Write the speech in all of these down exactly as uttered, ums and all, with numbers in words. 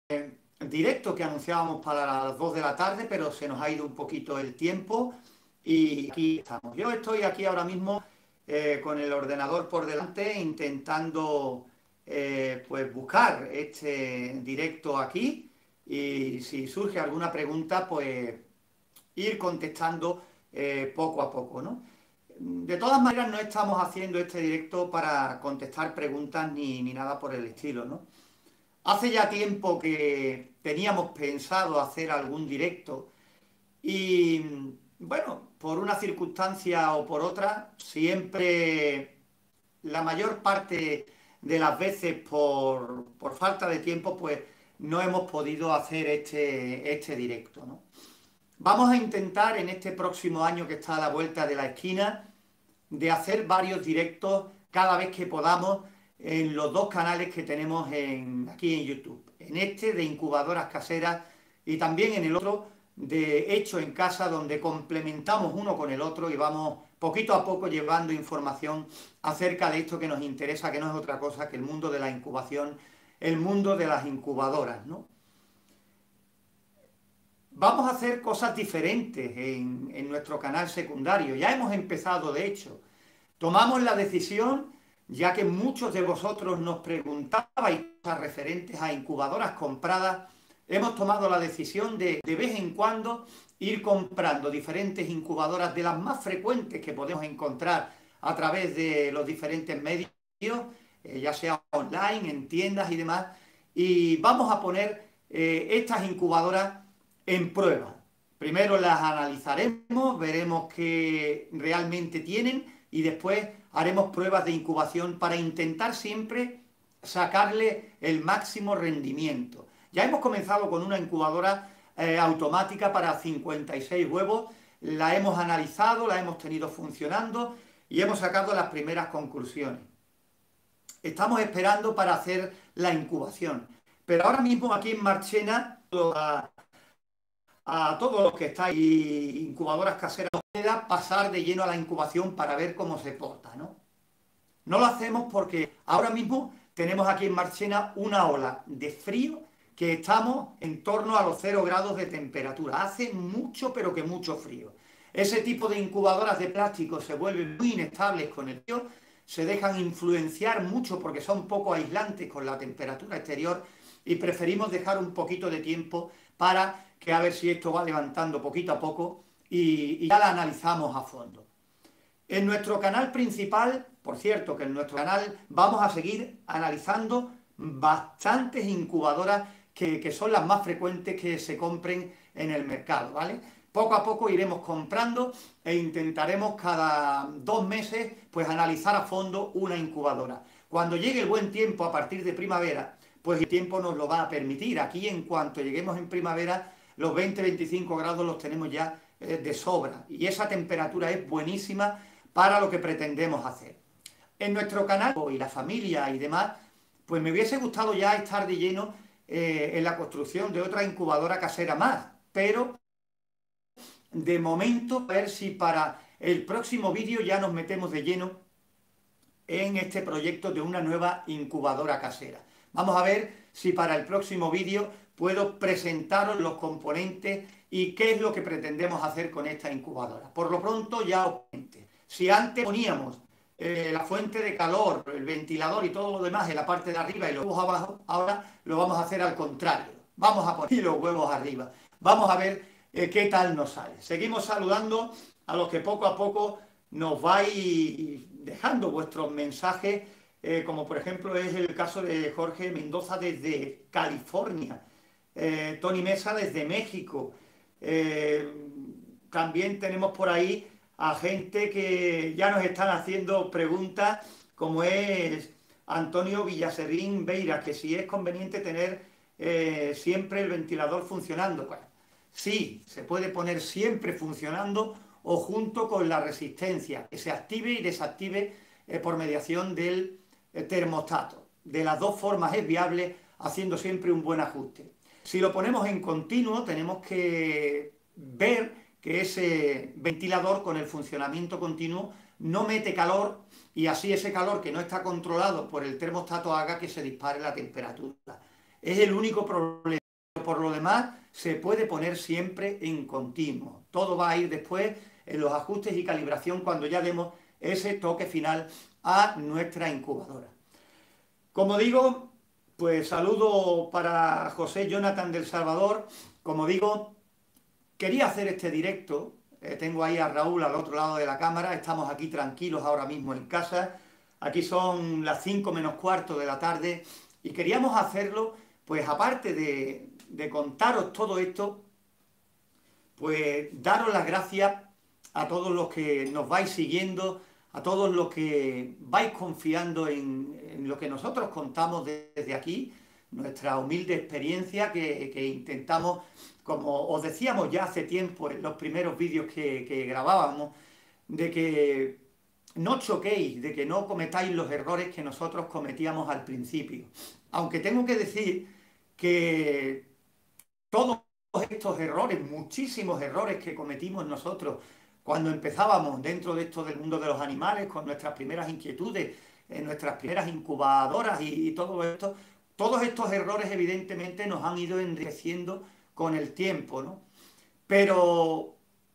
directo que anunciábamos para las dos de la tarde, pero se nos ha ido un poquito el tiempo y aquí estamos. Yo estoy aquí ahora mismo eh, con el ordenador por delante intentando eh, pues buscar este directo aquí y si surge alguna pregunta pues ir contestando eh, poco a poco, ¿no? De todas maneras, no estamos haciendo este directo para contestar preguntas ni, ni nada por el estilo, ¿no? Hace ya tiempo que teníamos pensado hacer algún directo y, bueno, por una circunstancia o por otra, siempre, la mayor parte de las veces por, por falta de tiempo, pues no hemos podido hacer este, este directo, ¿no? Vamos a intentar en este próximo año que está a la vuelta de la esquina de hacer varios directos cada vez que podamos en los dos canales que tenemos en, aquí en YouTube. En este de incubadoras caseras y también en el otro de Hecho en Casa, donde complementamos uno con el otro y vamos poquito a poco llevando información acerca de esto que nos interesa, que no es otra cosa que el mundo de la incubación, el mundo de las incubadoras, ¿no? Vamos a hacer cosas diferentes en, en nuestro canal secundario. Ya hemos empezado, de hecho. Tomamos la decisión, ya que muchos de vosotros nos preguntabais cosas referentes a incubadoras compradas, hemos tomado la decisión de de vez en cuando ir comprando diferentes incubadoras de las más frecuentes que podemos encontrar a través de los diferentes medios, eh, ya sea online, en tiendas y demás, y vamos a poner eh, estas incubadoras en prueba. Primero las analizaremos, veremos qué realmente tienen y después haremos pruebas de incubación para intentar siempre sacarle el máximo rendimiento. Ya hemos comenzado con una incubadora eh, automática para cincuenta y seis huevos, la hemos analizado, la hemos tenido funcionando y hemos sacado las primeras conclusiones. Estamos esperando para hacer la incubación, pero ahora mismo aquí en Marchena, a, a todos los que estáis incubadoras caseras, pueda pasar de lleno a la incubación para ver cómo se porta, ¿no? No lo hacemos porque ahora mismo tenemos aquí en Marchena una ola de frío que estamos en torno a los cero grados de temperatura. Hace mucho, pero que mucho frío. Ese tipo de incubadoras de plástico se vuelven muy inestables con el frío, se dejan influenciar mucho porque son poco aislantes con la temperatura exterior y preferimos dejar un poquito de tiempo para que a ver si esto va levantando poquito a poco y, y ya la analizamos a fondo. En nuestro canal principal, por cierto, que en nuestro canal vamos a seguir analizando bastantes incubadoras que, que son las más frecuentes que se compren en el mercado, ¿vale? Poco a poco iremos comprando e intentaremos cada dos meses pues analizar a fondo una incubadora. Cuando llegue el buen tiempo a partir de primavera, pues el tiempo nos lo va a permitir. Aquí en cuanto lleguemos en primavera, los veinte a veinticinco grados los tenemos ya eh, de sobra y esa temperatura es buenísima para lo que pretendemos hacer. En nuestro canal y la familia y demás, pues me hubiese gustado ya estar de lleno eh, en la construcción de otra incubadora casera más, pero de momento a ver si para el próximo vídeo ya nos metemos de lleno en este proyecto de una nueva incubadora casera. Vamos a ver si para el próximo vídeo puedo presentaros los componentes y qué es lo que pretendemos hacer con esta incubadora. Por lo pronto ya os comento. Si antes poníamos eh, la fuente de calor, el ventilador y todo lo demás en la parte de arriba y los huevos abajo, ahora lo vamos a hacer al contrario. Vamos a poner los huevos arriba. Vamos a ver eh, qué tal nos sale. Seguimos saludando a los que poco a poco nos vais dejando vuestros mensajes, eh, como por ejemplo es el caso de Jorge Mendoza desde California, eh, Tony Mesa desde México. Eh, también tenemos por ahí a gente que ya nos están haciendo preguntas, como es Antonio Villaserín Beira, que si es conveniente tener eh, siempre el ventilador funcionando. Bueno, sí, se puede poner siempre funcionando o junto con la resistencia, que se active y desactive eh, por mediación del eh, termostato. De las dos formas es viable, haciendo siempre un buen ajuste. Si lo ponemos en continuo, tenemos que ver que ese ventilador con el funcionamiento continuo no mete calor y así ese calor que no está controlado por el termostato haga que se dispare la temperatura. Es el único problema. por lo demás se puede poner siempre en continuo. Todo va a ir después en los ajustes y calibración cuando ya demos ese toque final a nuestra incubadora. Como digo, pues saludo para José Jonathan del Salvador. Como digo, quería hacer este directo. Eh, tengo ahí a Raúl al otro lado de la cámara. Estamos aquí tranquilos ahora mismo en casa. Aquí son las cinco menos cuarto de la tarde y queríamos hacerlo, pues aparte de, de contaros todo esto, pues daros las gracias a todos los que nos vais siguiendo, a todos los que vais confiando en, en lo que nosotros contamos desde aquí, nuestra humilde experiencia que, que intentamos, como os decíamos ya hace tiempo en los primeros vídeos que, que grabábamos, de que no choquéis, de que no cometáis los errores que nosotros cometíamos al principio. Aunque tengo que decir que todos estos errores, muchísimos errores que cometimos nosotros cuando empezábamos dentro de esto del mundo de los animales, con nuestras primeras inquietudes, en nuestras primeras incubadoras y, y todo esto, todos estos errores evidentemente nos han ido enriqueciendo con el tiempo, ¿no? Pero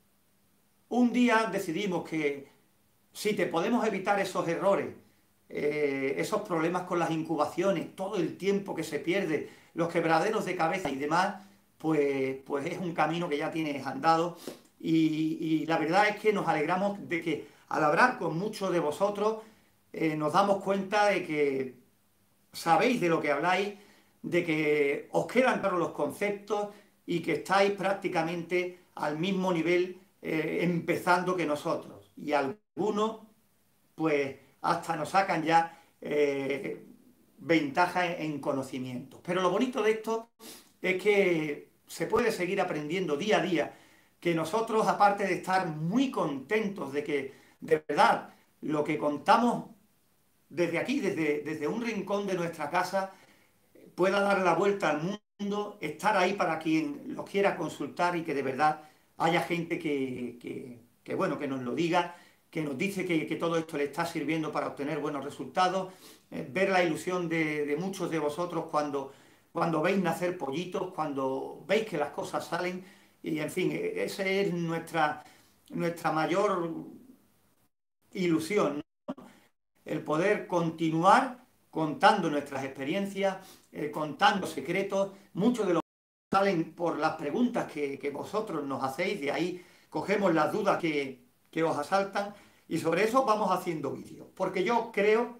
un día decidimos que si te podemos evitar esos errores, eh, esos problemas con las incubaciones, todo el tiempo que se pierde, los quebraderos de cabeza y demás, pues, pues es un camino que ya tienes andado y, y la verdad es que nos alegramos de que al hablar con muchos de vosotros eh, nos damos cuenta de que sabéis de lo que habláis, de que os quedan claros los conceptos y que estáis prácticamente al mismo nivel eh, empezando que nosotros. Y algunos, pues, hasta nos sacan ya eh, ventaja en conocimientos. Pero lo bonito de esto es que se puede seguir aprendiendo día a día, que nosotros, aparte de estar muy contentos de que, de verdad, lo que contamos desde aquí, desde, desde un rincón de nuestra casa, pueda dar la vuelta al mundo, estar ahí para quien lo quiera consultar y que de verdad haya gente que, que, que bueno, que nos lo diga, que nos dice que, que todo esto le está sirviendo para obtener buenos resultados, eh, ver la ilusión de, de muchos de vosotros cuando, cuando veis nacer pollitos, cuando veis que las cosas salen, y en fin, esa es nuestra, nuestra mayor ilusión, ¿no? El poder continuar contando nuestras experiencias, eh, contando secretos, muchos de los que salen por las preguntas que, que vosotros nos hacéis, de ahí cogemos las dudas que, que os asaltan y sobre eso vamos haciendo vídeos, porque yo creo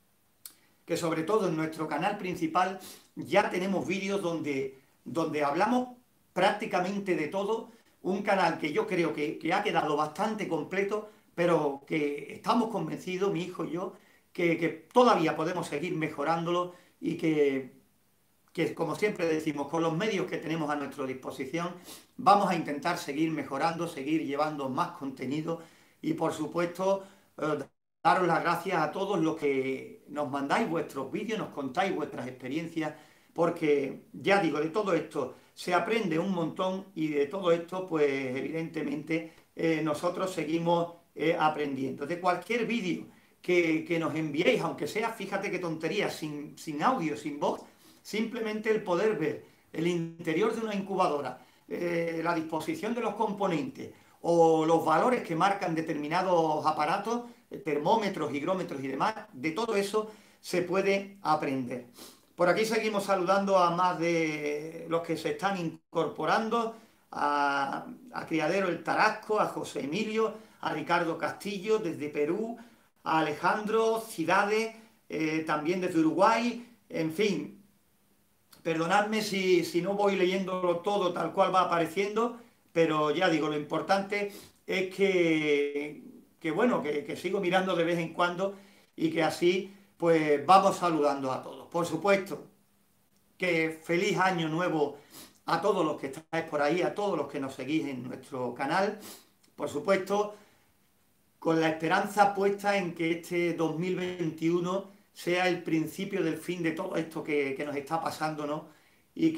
que sobre todo en nuestro canal principal ya tenemos vídeos donde, donde hablamos prácticamente de todo, un canal que yo creo que, que ha quedado bastante completo, pero que estamos convencidos, mi hijo y yo, que, que todavía podemos seguir mejorándolo y que, que, como siempre decimos, con los medios que tenemos a nuestra disposición, vamos a intentar seguir mejorando, seguir llevando más contenido y, por supuesto, eh, daros las gracias a todos los que nos mandáis vuestros vídeos, nos contáis vuestras experiencias, porque, ya digo, de todo esto se aprende un montón y de todo esto, pues, evidentemente, eh, nosotros seguimos eh, aprendiendo. De cualquier vídeo que, que nos enviéis, aunque sea, fíjate qué tontería, sin, sin audio, sin voz, simplemente el poder ver el interior de una incubadora, eh, la disposición de los componentes o los valores que marcan determinados aparatos, eh, termómetros, higrómetros y demás, de todo eso se puede aprender. Por aquí seguimos saludando a más de los que se están incorporando, a, a Criadero El Tarasco, a José Emilio, a Ricardo Castillo desde Perú, a Alejandro Cidade, eh, también desde Uruguay, en fin, perdonadme si, si no voy leyéndolo todo tal cual va apareciendo, pero ya digo, lo importante es que, que bueno, que, que sigo mirando de vez en cuando y que así pues vamos saludando a todos. Por supuesto, que feliz año nuevo a todos los que estáis por ahí, a todos los que nos seguís en nuestro canal. Por supuesto, con la esperanza puesta en que este dos mil veintiuno sea el principio del fin de todo esto que, que nos está pasando, ¿no? Y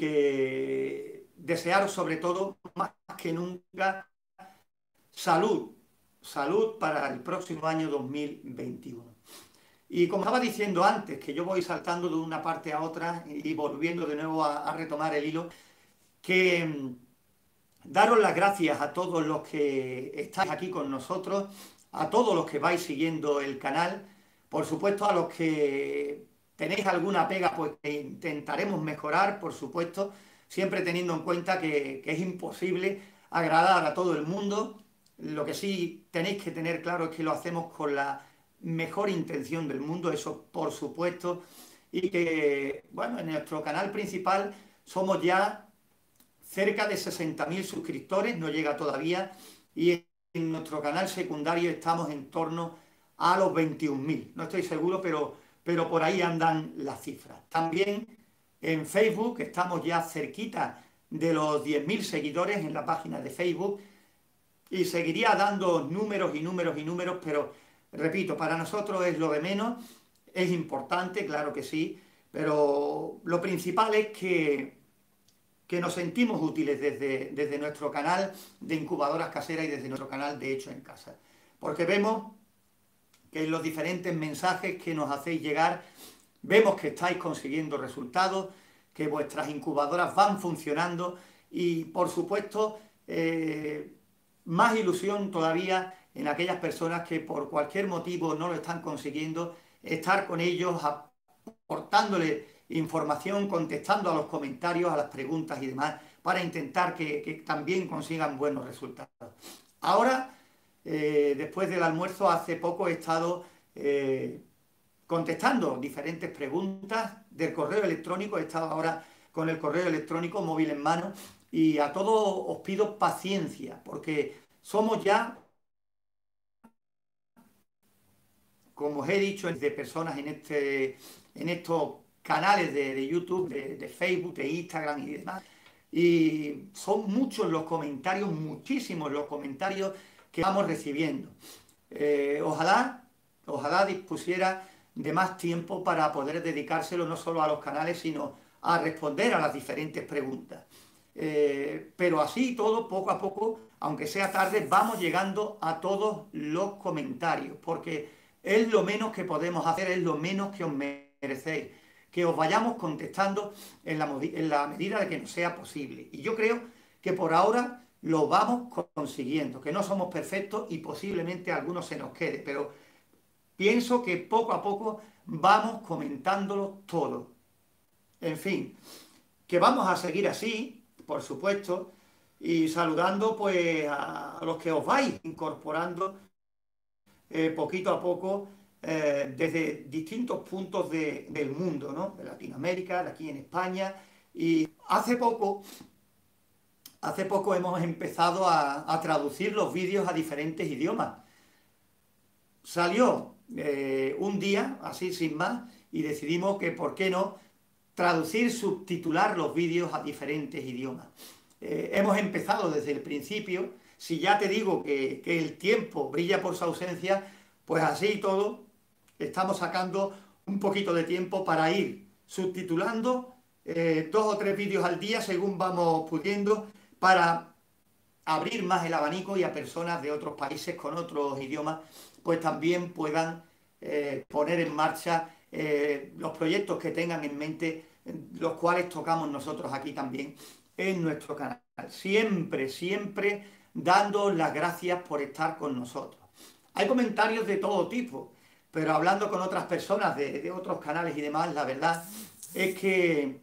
que desearos sobre todo, más que nunca, salud, salud para el próximo año dos mil veintiuno. Y como estaba diciendo antes, que yo voy saltando de una parte a otra y volviendo de nuevo a, a retomar el hilo, que mm, daros las gracias a todos los que estáis aquí con nosotros, a todos los que vais siguiendo el canal, por supuesto a los que tenéis alguna pega, pues que intentaremos mejorar, por supuesto, siempre teniendo en cuenta que, que es imposible agradar a todo el mundo. Lo que sí tenéis que tener claro es que lo hacemos con la mejor intención del mundo, eso por supuesto, y que, bueno, en nuestro canal principal somos ya cerca de sesenta mil suscriptores, no llega todavía, y en nuestro canal secundario estamos en torno a los veintiún mil. No estoy seguro, pero, pero por ahí andan las cifras. También en Facebook estamos ya cerquita de los diez mil seguidores en la página de Facebook, y seguiría dando números y números y números, pero repito, para nosotros es lo de menos, es importante, claro que sí, pero lo principal es que que nos sentimos útiles desde, desde nuestro canal de incubadoras caseras y desde nuestro canal de Hecho en Casa. Porque vemos que en los diferentes mensajes que nos hacéis llegar, vemos que estáis consiguiendo resultados, que vuestras incubadoras van funcionando y, por supuesto, eh, más ilusión todavía en aquellas personas que por cualquier motivo no lo están consiguiendo, estar con ellos aportándoles información, contestando a los comentarios, a las preguntas y demás, para intentar que, que también consigan buenos resultados. Ahora, eh, después del almuerzo, hace poco he estado eh, contestando diferentes preguntas del correo electrónico, he estado ahora con el correo electrónico móvil en mano, y a todos os pido paciencia, porque somos ya, como os he dicho, de personas en, este, en estos canales de, de YouTube, de, de Facebook, de Instagram y demás. Y son muchos los comentarios, muchísimos los comentarios que vamos recibiendo. Eh, ojalá, ojalá dispusiera de más tiempo para poder dedicárselo no solo a los canales, sino a responder a las diferentes preguntas. Eh, pero así todo, poco a poco, aunque sea tarde, vamos llegando a todos los comentarios, porque es lo menos que podemos hacer, es lo menos que os merecéis, que os vayamos contestando en la, en la medida de que nos sea posible. Y yo creo que por ahora lo vamos consiguiendo, que no somos perfectos y posiblemente a algunos se nos quede, pero pienso que poco a poco vamos comentándolo todo. En fin, que vamos a seguir así, por supuesto, y saludando pues a los que os vais incorporando eh, poquito a poco eh, desde distintos puntos de, del mundo, ¿no? De Latinoamérica, de aquí en España. Y hace poco, hace poco hemos empezado a, a traducir los vídeos a diferentes idiomas. Salió eh, un día, así sin más, y decidimos que, ¿por qué no?, traducir, subtitular los vídeos a diferentes idiomas. Eh, hemos empezado desde el principio. Si ya te digo que, que el tiempo brilla por su ausencia, pues así y todo, estamos sacando un poquito de tiempo para ir subtitulando eh, dos o tres vídeos al día según vamos pudiendo, para abrir más el abanico y a personas de otros países con otros idiomas pues también puedan eh, poner en marcha eh, los proyectos que tengan en mente, los cuales tocamos nosotros aquí también en nuestro canal. Siempre, siempre dando las gracias por estar con nosotros. Hay comentarios de todo tipo, pero hablando con otras personas de, de otros canales y demás, la verdad es que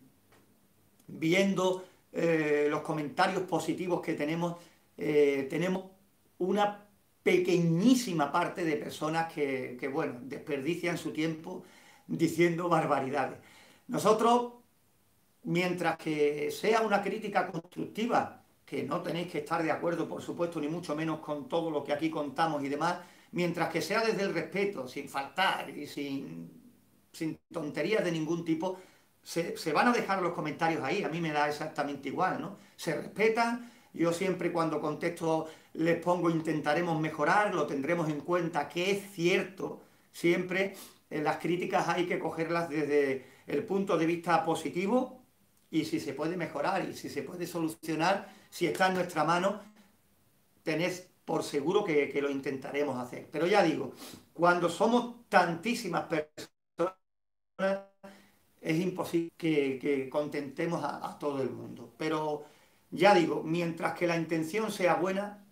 viendo eh, los comentarios positivos que tenemos, eh, tenemos una pequeñísima parte de personas que, que, bueno, desperdician su tiempo diciendo barbaridades. Nosotros, mientras que sea una crítica constructiva, que no tenéis que estar de acuerdo, por supuesto, ni mucho menos con todo lo que aquí contamos y demás, mientras que sea desde el respeto, sin faltar y sin, sin tonterías de ningún tipo, se, se van a dejar los comentarios ahí. A mí me da exactamente igual, ¿no? Se respetan. Yo siempre, cuando contesto, les pongo intentaremos mejorar, lo tendremos en cuenta, que es cierto. Siempre eh, las críticas hay que cogerlas desde el punto de vista positivo, y si se puede mejorar y si se puede solucionar, si está en nuestra mano, tened por seguro que, que lo intentaremos hacer. Pero ya digo, cuando somos tantísimas personas, es imposible que, que contentemos a, a todo el mundo. Pero ya digo, mientras que la intención sea buena,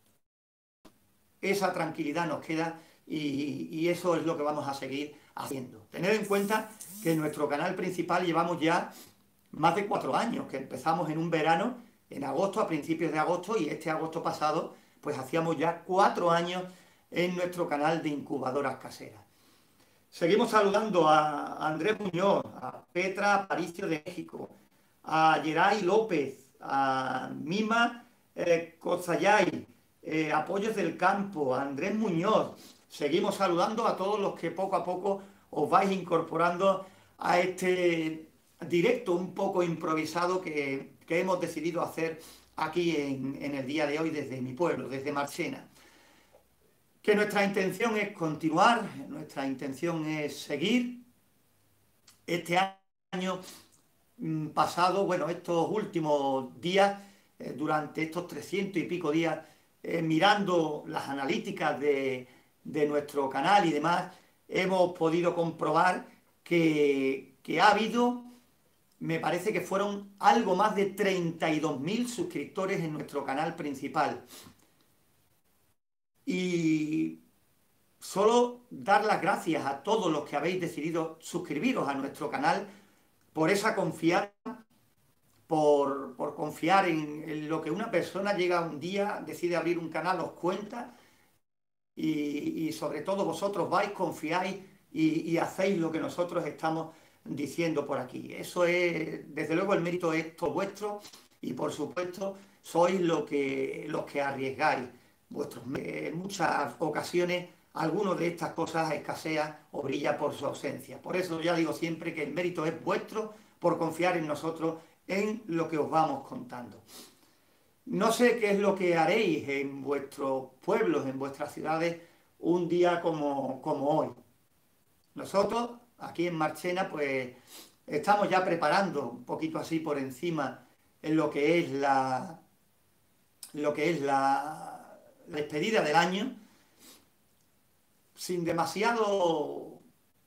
esa tranquilidad nos queda y, y eso es lo que vamos a seguir haciendo. Tened en cuenta que en nuestro canal principal llevamos ya más de cuatro años, que empezamos en un verano, en agosto, a principios de agosto, y este agosto pasado, pues hacíamos ya cuatro años en nuestro canal de incubadoras caseras. Seguimos saludando a Andrés Muñoz, a Petra Aparicio de México, a Geray López, a Mima eh, Cozayay, eh, Apoyos del Campo, a Andrés Muñoz. Seguimos saludando a todos los que poco a poco os vais incorporando a este directo un poco improvisado que, que hemos decidido hacer aquí en, en el día de hoy desde mi pueblo, desde Marchena. Que nuestra intención es continuar, nuestra intención es seguir. Este año mm, pasado, bueno, estos últimos días, eh, durante estos trescientos y pico días, eh, mirando las analíticas de, de nuestro canal y demás, hemos podido comprobar que, que ha habido, me parece que fueron algo más de treinta y dos mil suscriptores en nuestro canal principal. Y solo dar las gracias a todos los que habéis decidido suscribiros a nuestro canal por esa confianza, por, por confiar en, en lo que una persona llega un día, decide abrir un canal, os cuenta y, y sobre todo vosotros vais, confiáis y, y hacéis lo que nosotros estamos diciendo por aquí. Eso es, desde luego el mérito es todo vuestro y por supuesto sois lo que, los que arriesgáis vuestros. En muchas ocasiones alguno de estas cosas escasea o brilla por su ausencia. Por eso ya digo siempre que el mérito es vuestro por confiar en nosotros, en lo que os vamos contando. No sé qué es lo que haréis en vuestros pueblos, en vuestras ciudades, un día como, como hoy. Nosotros, aquí en Marchena, pues estamos ya preparando un poquito así por encima en lo que es la, lo que es la, la despedida del año, sin demasiado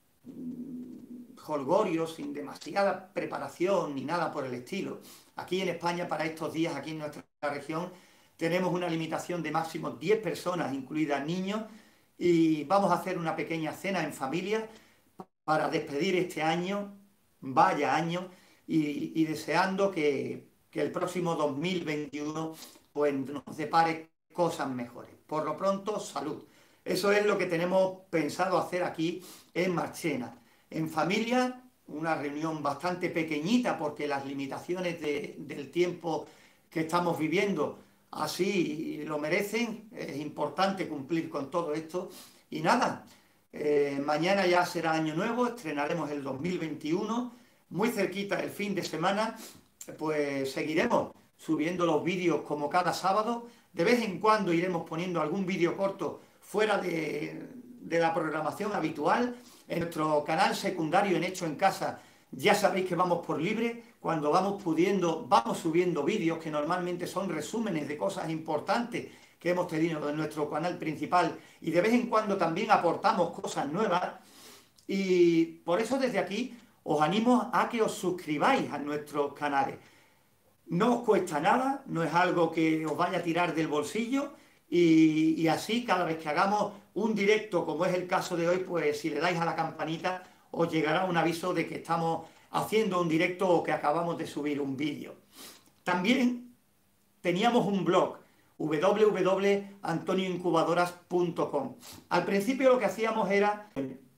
jolgorio, sin demasiada preparación ni nada por el estilo. Aquí en España, para estos días, aquí en nuestra región, tenemos una limitación de máximo diez personas, incluidas niños, y vamos a hacer una pequeña cena en familia para despedir este año, vaya año, y, y deseando que, que el próximo dos mil veintiuno pues, nos depare cosas mejores. Por lo pronto, salud. Eso es lo que tenemos pensado hacer aquí en Marchena. En familia, una reunión bastante pequeñita porque las limitaciones de, del tiempo que estamos viviendo así lo merecen. Es importante cumplir con todo esto. Y nada, eh, mañana ya será año nuevo, estrenaremos el dos mil veintiuno, muy cerquita el fin de semana, pues seguiremos subiendo los vídeos como cada sábado. De vez en cuando iremos poniendo algún vídeo corto fuera de, de la programación habitual. En nuestro canal secundario en Hecho en Casa ya sabéis que vamos por libre. Cuando vamos pudiendo, vamos subiendo vídeos que normalmente son resúmenes de cosas importantes que hemos tenido en nuestro canal principal y de vez en cuando también aportamos cosas nuevas. Y por eso desde aquí os animo a que os suscribáis a nuestros canales. No os cuesta nada, no es algo que os vaya a tirar del bolsillo. Y, y así cada vez que hagamos un directo, como es el caso de hoy, pues si le dais a la campanita os llegará un aviso de que estamos haciendo un directo o que acabamos de subir un vídeo. También teníamos un blog, w w w punto antonio incubadoras punto com. Al principio lo que hacíamos era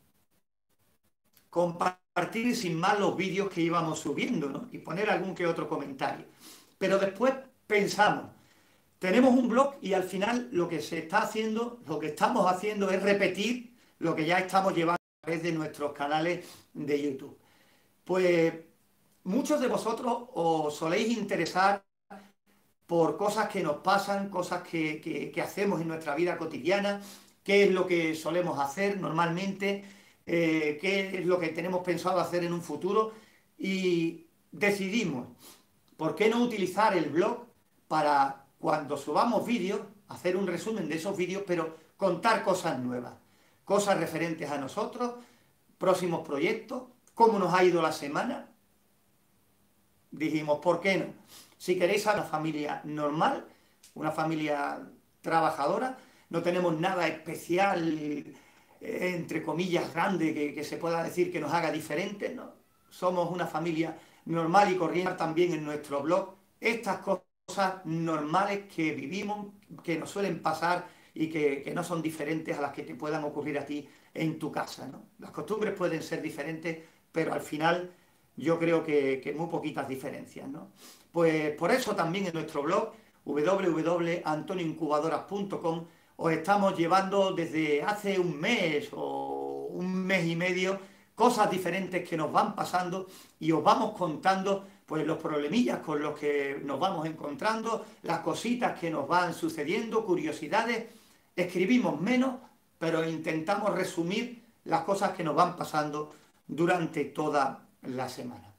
compartir sin más los vídeos que íbamos subiendo, ¿no? Y poner algún que otro comentario. Pero después pensamos, tenemos un blog y al final lo que se está haciendo, lo que estamos haciendo es repetir lo que ya estamos llevando a través de nuestros canales de YouTube. Pues muchos de vosotros os soléis interesar por cosas que nos pasan, cosas que, que, que hacemos en nuestra vida cotidiana, qué es lo que solemos hacer normalmente, eh, qué es lo que tenemos pensado hacer en un futuro y decidimos, ¿por qué no utilizar el blog para cuando subamos vídeos, hacer un resumen de esos vídeos, pero contar cosas nuevas, cosas referentes a nosotros, próximos proyectos, cómo nos ha ido la semana? dijimos, ¿por qué no? Si queréis a una familia normal, una familia trabajadora, no tenemos nada especial, eh, entre comillas, grande, que, que se pueda decir que nos haga diferentes, ¿no? Somos una familia normal y corriente también en nuestro blog. Estas cosas normales que vivimos, que nos suelen pasar y que, que no son diferentes a las que te puedan ocurrir a ti en tu casa, ¿no? Las costumbres pueden ser diferentes, pero al final yo creo que, que muy poquitas diferencias, ¿no? Pues por eso también en nuestro blog w w w punto antonio incubadoras punto com os estamos llevando desde hace un mes o un mes y medio cosas diferentes que nos van pasando y os vamos contando pues los problemillas con los que nos vamos encontrando, las cositas que nos van sucediendo, curiosidades. Escribimos menos, pero intentamos resumir las cosas que nos van pasando durante toda la semana.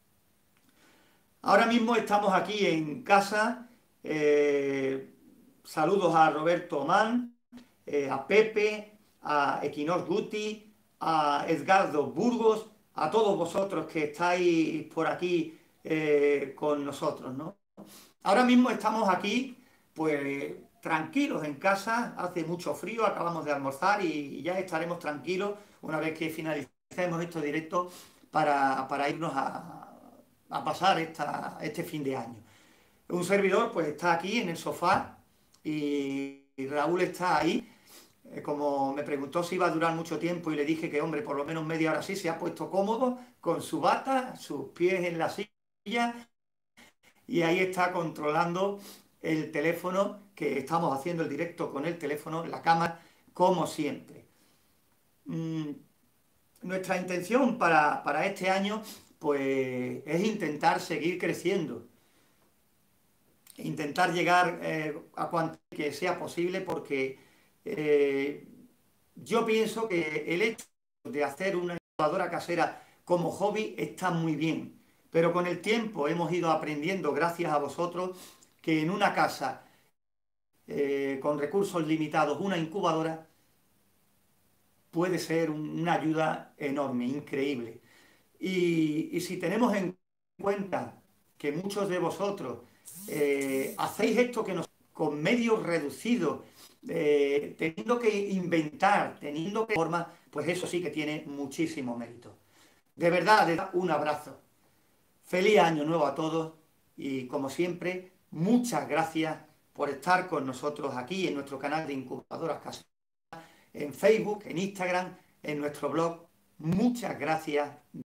Ahora mismo estamos aquí en casa. Eh, saludos a Roberto Mann, eh, a Pepe, a Equinor Guti, a Edgardo Burgos, a todos vosotros que estáis por aquí eh, con nosotros, ¿no? Ahora mismo estamos aquí, pues tranquilos en casa, hace mucho frío, acabamos de almorzar y ya estaremos tranquilos una vez que finalicemos estos directos para, para irnos a, a pasar esta, este fin de año. Un servidor pues está aquí en el sofá y, y Raúl está ahí. Eh, Como me preguntó si iba a durar mucho tiempo y le dije que, hombre, por lo menos media hora sí, se ha puesto cómodo con su bata, sus pies en la silla y ahí está controlando el teléfono, que estamos haciendo el directo con el teléfono, la cámara, como siempre. Mm, nuestra intención para, para este año pues es intentar seguir creciendo, intentar llegar eh, a cuanto que sea posible, porque eh, yo pienso que el hecho de hacer una incubadora casera como hobby está muy bien, pero con el tiempo hemos ido aprendiendo, gracias a vosotros, que en una casa eh, con recursos limitados, una incubadora puede ser una ayuda enorme, increíble. Y, y si tenemos en cuenta que muchos de vosotros eh, hacéis esto que nos, con medios reducidos, eh, teniendo que inventar, teniendo que formar, pues eso sí que tiene muchísimo mérito. De verdad, de verdad, un abrazo. Feliz año nuevo a todos y como siempre, muchas gracias por estar con nosotros aquí en nuestro canal de Incubadoras Caseras, en Facebook, en Instagram, en nuestro blog. Muchas gracias.